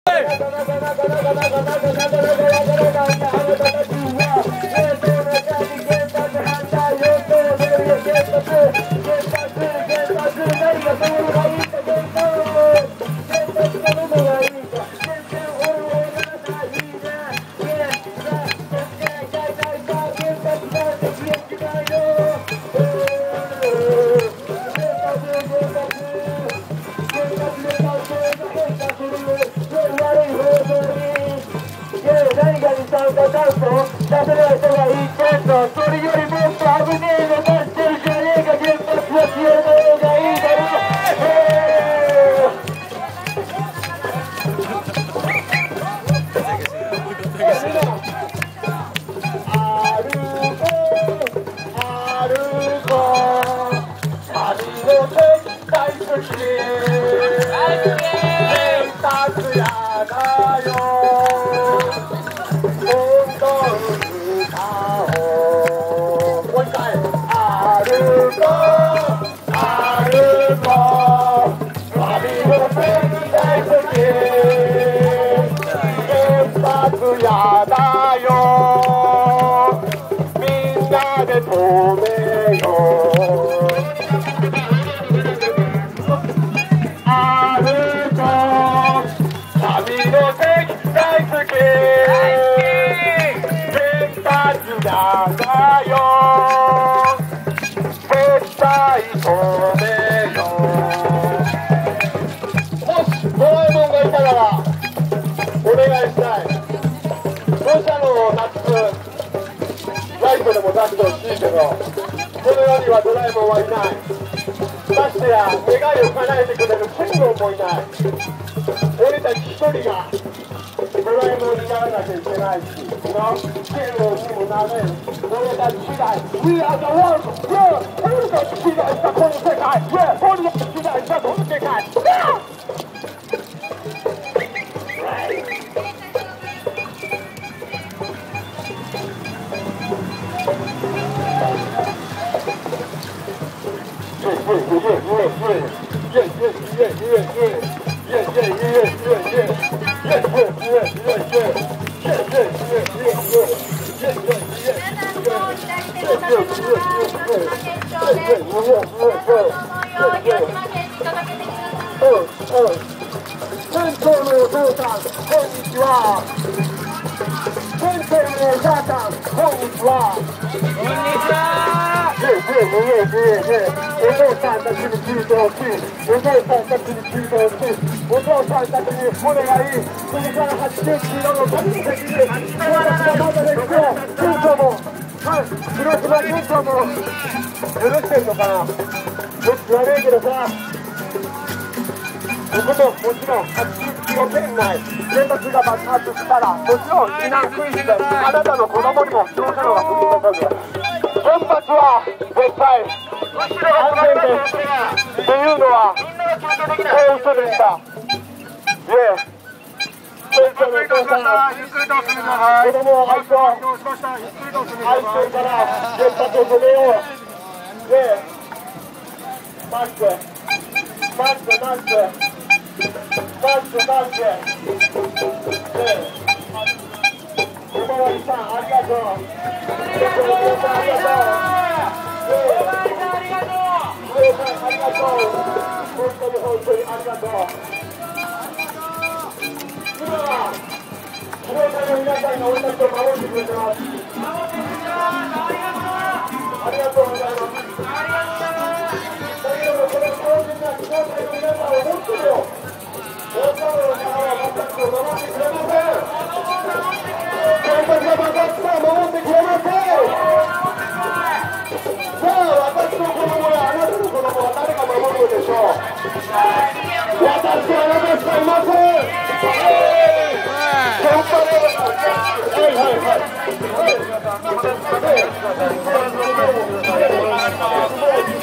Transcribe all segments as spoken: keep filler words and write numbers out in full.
でも出してほしいけど、この世にはドラえもんはいない。ましてや願いを叶えてくれる剣豪もいない。俺たち一人がドラえもんにならなきゃいけないし、剣豪にもなれる。俺たち次第 We are the world! Yeah! 俺たち次第したこの世界 Yeah! 俺たち次第したこの世界 Yeah!店長のお父さん、こんにちは。店長のお母さん、こんにちは。こんにちは。お父さんたちに聞いてほしい。お父さんたちに聞いてほしい。お父さんたちにお願い。それからはちじゅうキロの旅に責任。私がまだですよ。店長も、はい、広島店長も許してるのかな。よく言わねえけどさ。ここともちろんはちじゅっキロ圏内原発が爆発したらもちろん避難区域であなたの子供にもその可能が降り注ぐ。原発は絶対安全ですっていうのはそういう嘘でした。いえ先生のお父さん子供を愛そう愛してるから原発を止めよう。いえマスクマスクマスクマスクマスクおまわりさんありがとう。おまわりさんありがとう。おまわりさんありがとう。おまわりさんありがとう。本当に本当にありがとう。今は自動車の皆さんが俺たちを守ってくれてます。ありがとうございます。だけどもこの強靭な自動車の皆さんを持ってるよ。大阪の方は私たちを守ってくれません。原発が爆発したら守ってくれません。じゃあ私の子供やあなたの子供は誰が守るのでしょう。私はあなたしかいません。頑張れ。はいはいはい。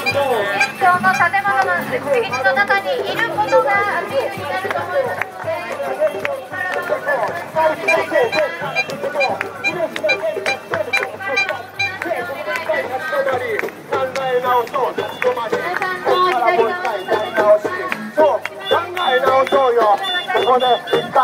建物の敷地の中にいることがアピールになると思います。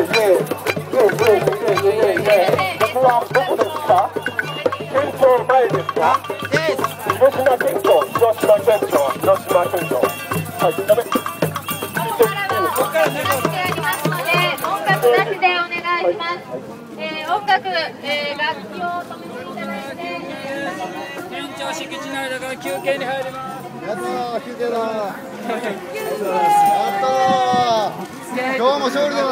ここはどこですか？県庁前ですか？広島県庁、広島県庁、広島県庁。はい、ダメ。 音楽なしでお願いします。えー、音楽、えー、楽器を止めていただいて。 県庁敷地内だから休憩に入ります。 やったー、休憩だー。やったー。今日も勝利だ。